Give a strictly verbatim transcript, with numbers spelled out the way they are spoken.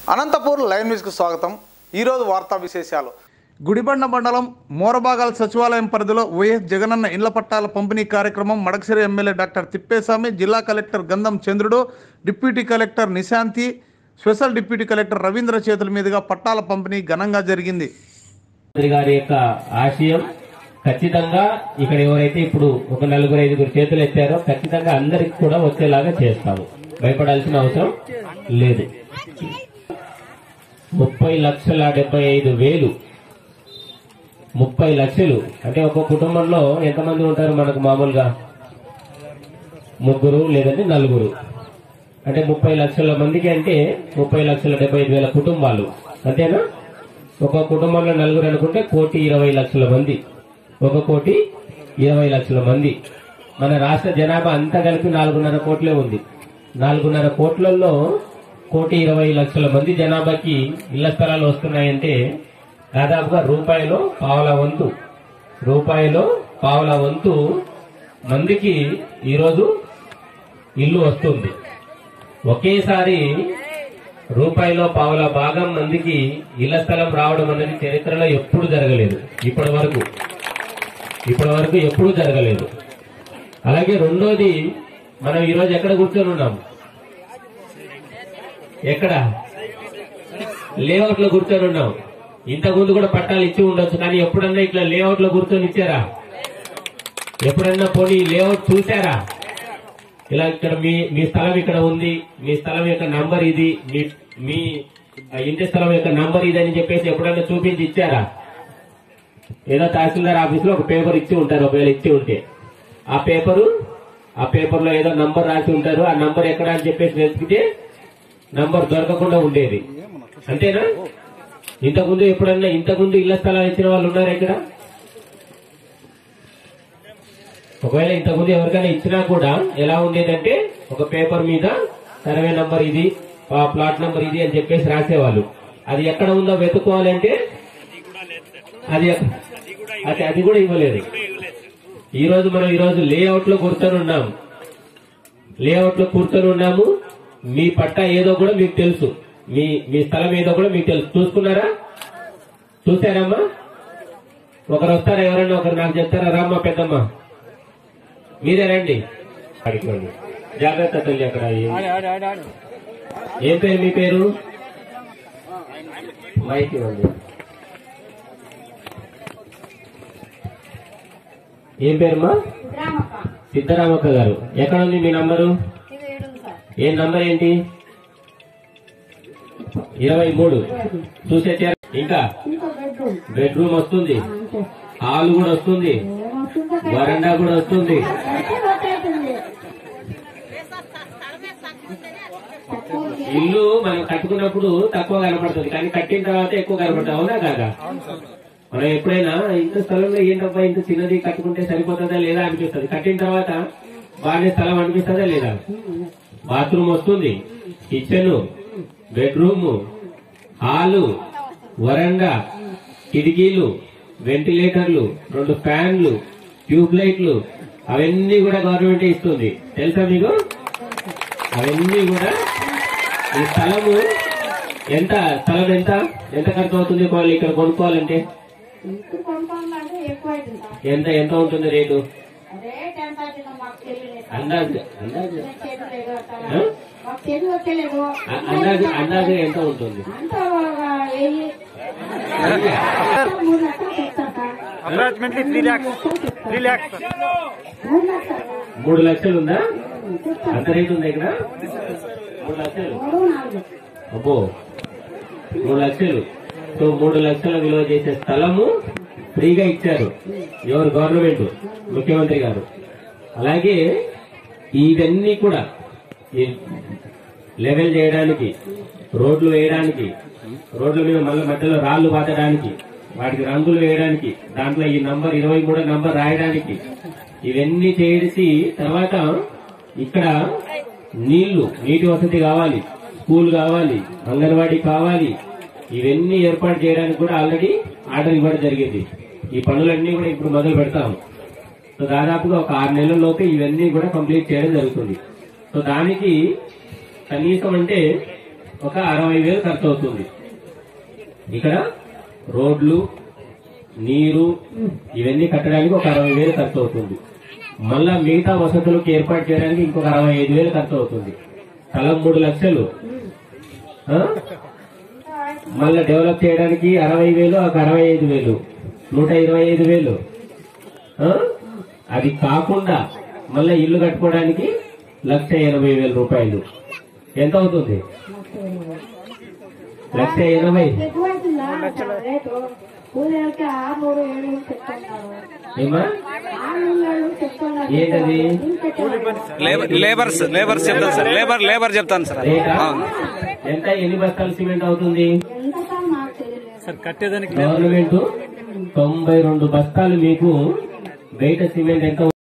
Anantapur live న్యూస్కు స్వాగతం. ఈరోజు వార్తా విశేషాలు. గుడిబండ మండలం మోరబాగాల్ సచివాలయం పరిధిలో వైఎస్ జగనన్న ఇళ్ల పట్టాల పంపిణీ కార్యక్రమం మడకసిరి ఎమ్మెల్యే డాక్టర్ తిప్పేస్వామి, జిల్లా collector Gandham Chandrudu, deputy collector Nishanthi, special deputy collector Ravindra చేతుల మీదుగా పట్టాల పంపిణీ ఘనంగా జరిగింది. గారి యొక్క ఆశయం ఖచ్చితంగా ఇక్కడ ఎవరైతే ఇప్పుడు ఒక నలుగురు ఐదుగురు చేతులు ఎత్తారో ఖచ్చితంగా అందరికి కూడా వచ్చేలాగా చేస్తాము. భయపడాల్సిన అవసరం లేదు. ముప్పై లక్షల డెబ్బై ఐదు వేలు ముప్పై లక్షలు అంటే ఒక కుటుంబంలో ఎంతమంది ఉంటారు? మనకు మామూలుగా ముగ్గురు లేదంటే నలుగురు, అంటే ముప్పై లక్షల మందికి అంటే ముప్పై లక్షల డెబ్బై ఐదు వేల కుటుంబాలు అంతేనా? ఒక కుటుంబంలో నలుగురు అనుకుంటే కోటి ఇరవై లక్షల మంది, ఒక కోటి ఇరవై లక్షల మంది. మన రాష్ట్ర జనాభా అంతా కలిపి నాలుగున్నర కోట్లే ఉంది. నాలుగున్నర కోట్లలో కోటి ఇరవై లక్షల మంది జనాభాకి ఇళ్ల స్థలాలు వస్తున్నాయంటే దాదాపుగా రూపాయలో పావుల వంతు రూపాయలో పావుల వంతు మందికి ఈరోజు ఇల్లు వస్తుంది. ఒకేసారి రూపాయలో పావుల భాగం మందికి ఇళ్ల స్థలం రావడం అనేది చరిత్రలో ఎప్పుడు జరగలేదు. ఇప్పటి వరకు ఇప్పటి వరకు ఎప్పుడు జరగలేదు. అలాగే రెండోది, మనం ఈరోజు ఎక్కడ కూర్చొని ఉన్నాం? ఎక్కడ? లేఅవుట్ లో కూర్చొని ఉన్నాం. ఇంతకుముందు కూడా పట్టాలు ఇచ్చి ఉండొచ్చు, కానీ ఎప్పుడన్నా ఇట్లా లేఅవుట్ లో కూర్చొని ఇచ్చారా? ఎప్పుడన్నా పోనీ లేఅవుట్ చూసారా? ఇలా ఇక్కడ మీ మీ స్థలం ఇక్కడ ఉంది, మీ స్థలం యొక్క నంబర్ ఇది, మీ మీ ఇంటి స్థలం యొక్క నంబర్ ఇది అని చెప్పేసి ఎప్పుడన్నా చూపించి ఇచ్చారా? ఏదో తహసీల్దార్ ఆఫీస్ లో ఒక పేపర్ ఇచ్చి ఉంటారు. ఒకవేళ ఇచ్చి ఉంటే ఆ పేపరు ఆ పేపర్ లో ఏదో నంబర్ రాసి ఉంటారు. ఆ నంబర్ ఎక్కడ అని చెప్పేసి వెతికితే నంబర్ దొరకకుండా ఉండేది. అంతేనా? ఇంతకుముందు ఎప్పుడన్నా ఇంతకుముందు ఇళ్ల స్థలాలు ఇచ్చిన వాళ్ళు ఉన్నారా ఇక్కడ? ఒకవేళ ఇంతకుముందు ఎవరికైనా ఇచ్చినా కూడా ఎలా ఉండేదంటే ఒక పేపర్ మీద సర్వే నంబర్ ఇది, ప్లాట్ నంబర్ ఇది అని చెప్పేసి రాసేవాళ్ళు. అది ఎక్కడ ఉందో వెతుక్కోవాలంటే అది అది అది కూడా ఇవ్వలేదు. ఈ రోజు మనం ఈ రోజు లేఅవుట్ లో కూర్చొని ఉన్నాం. లేఅవుట్ లో కూర్చొని ఉన్నాము. మీ పట్టా ఏదో కూడా మీకు తెలుసు, మీ మీ స్థలం ఏదో కూడా మీకు తెలుసు. చూసుకున్నారా? చూసారమ్మా? ఒకరు వస్తారా? ఎవరన్నా ఒకరు నాకు చెప్తారా? రామ్మా పెద్దమ్మ, మీరే రండి. అడిగండి, జాగ్రత్త తల్లి. అక్కడ ఏం పేరు? మీ పేరు? మైక్ ఇవ్వండి. ఏం పేరుమా? సిద్ధరామక్క గారు. ఎక్కడ ఉంది మీ నంబరు? ఏ నంబర్ ఏంటి? ఇరవై మూడు. చూసే ఇంకా బెడ్రూమ్ వస్తుంది, హాల్ కూడా వస్తుంది, వరండా కూడా వస్తుంది. ఇల్లు మనం కట్టుకున్నప్పుడు తక్కువ కనపడుతుంది, కానీ కట్టిన తర్వాత ఎక్కువ కనపడుతుంది. అవునా కాదా? మనం ఎప్పుడైనా ఇంత స్థలంలో ఏంటబ్బా ఇంత చిన్నది కట్టుకుంటే సరిపోతుందా లేదా అనిపిస్తుంది. కట్టిన తర్వాత బాగానే స్థలం అనిపిస్తుందా లేదా? బాత్రూమ్ వస్తుంది, కిచెన్, బెడ్రూమ్, హాలు, వరండా, కిటికీలు, వెంటిలేటర్లు, రెండు ఫ్యాన్లు, ట్యూబ్ లైట్లు, అవన్నీ కూడా గవర్నమెంట్ ఇస్తుంది. తెలుసా మీకు? అవన్నీ కూడా ఈ స్థలము ఎంత స్థలం ఎంత ఎంత ఖర్చు అవుతుంది ఇక్కడ కొనుక్కోవాలంటే? ఎంత ఎంత ఉంటుంది రేటు? అందాజు అందాజు అందాజు అందాజు ఎంత ఉంటుంది? మూడు లక్షలు ఉందా? అంత రేటు ఉందా ఇక్కడ? మూడు లక్షలు. అబ్బో, మూడు లక్షలు. సో మూడు లక్షల విలువ చేసే స్థలము ఫ్రీగా ఇచ్చారు. ఎవరు? గవర్నమెంట్, ముఖ్యమంత్రి గారు. అలాగే ఇవన్నీ కూడా లెవెల్ చేయడానికి, రోడ్లు వేయడానికి, రోడ్ల మీద మళ్ళీ మధ్యలో రాళ్లు పాతడానికి, వాటికి రంగులు వేయడానికి, దాంట్లో ఈ నంబర్ ఇరవై మూడో నంబర్ రాయడానికి, ఇవన్నీ చేసి తర్వాత ఇక్కడ నీళ్లు, నీటి వసతి కావాలి, స్కూల్ కావాలి, అంగన్వాడీ కావాలి. ఇవన్నీ ఏర్పాటు చేయడానికి కూడా ఆల్రెడీ ఆర్డర్ ఇవ్వడం జరిగింది. ఈ పనులన్నీ కూడా ఇప్పుడు మొదలు పెడతాము. సో దాదాపుగా ఒక ఆరు నెలల్లోపే ఇవన్నీ కూడా కంప్లీట్ చేయడం జరుగుతుంది. సో దానికి కనీసం అంటే ఒక అరవై వేలు ఖర్చు అవుతుంది. ఇక్కడ రోడ్లు, నీరు ఇవన్నీ కట్టడానికి ఒక అరవై వేలు ఖర్చు అవుతుంది. మళ్ళా మిగతా వసతులకు ఏర్పాటు చేయడానికి ఇంకొక అరవై ఐదు వేలు ఖర్చు అవుతుంది. స్థలం మూడు లక్షలు. మళ్ళా డెవలప్ చేయడానికి అరవై వేలు, ఒక అరవై ఐదు వేలు, నూట ఇరవై ఐదు వేలు. అది కాకుండా మళ్ళా ఇల్లు కట్టుకోవడానికి లక్ష ఎనభై వేల రూపాయలు. ఎంత అవుతుంది? లక్ష ఎనభై. ఏమా ఏంటది? లేబర్స్ లేబర్స్ చెప్తాను సార్. లేబర్ లేబర్ చెప్తాను సార్. ఎంత? ఎన్ని బస్తాలు సిమెంట్ అవుతుంది? గవర్నమెంట్ తొంభై రెండు బస్తాలు మీకు బయట సిమెంట్ ఎంత